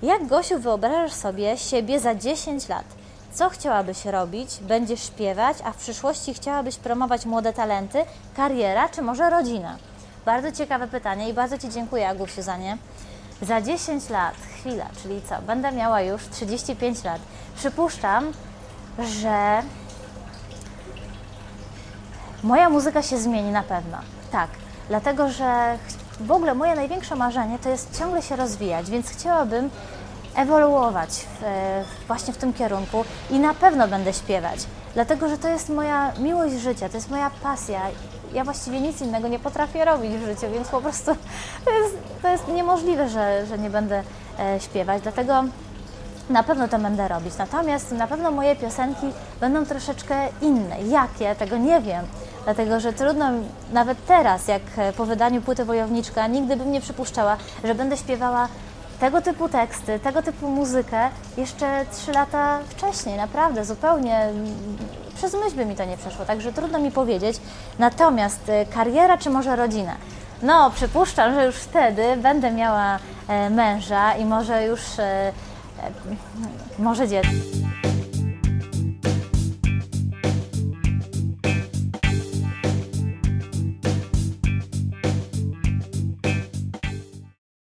Jak, Gosiu, wyobrażasz sobie siebie za 10 lat? Co chciałabyś robić? Będziesz śpiewać, a w przyszłości chciałabyś promować młode talenty, kariera czy może rodzina? Bardzo ciekawe pytanie i bardzo Ci dziękuję, Agusiu, za nie. Za 10 lat, chwila, czyli co? Będę miała już 35 lat. Przypuszczam, że moja muzyka się zmieni na pewno. Tak, dlatego że w ogóle moje największe marzenie to jest ciągle się rozwijać, więc chciałabym ewoluować właśnie w tym kierunku i na pewno będę śpiewać, dlatego że to jest moja miłość życia, to jest moja pasja. Ja właściwie nic innego nie potrafię robić w życiu, więc po prostu to jest niemożliwe, że nie będę śpiewać, dlatego na pewno to będę robić. Natomiast na pewno moje piosenki będą troszeczkę inne. Jakie? Tego nie wiem, dlatego że trudno, nawet teraz, jak po wydaniu płyty Wojowniczka, nigdy bym nie przypuszczała, że będę śpiewała tego typu teksty, tego typu muzykę jeszcze 3 lata wcześniej. Naprawdę, zupełnie przez myśl by mi to nie przeszło, także trudno mi powiedzieć. Natomiast kariera czy może rodzina? No, przypuszczam, że już wtedy będę miała męża i może już może dziecko.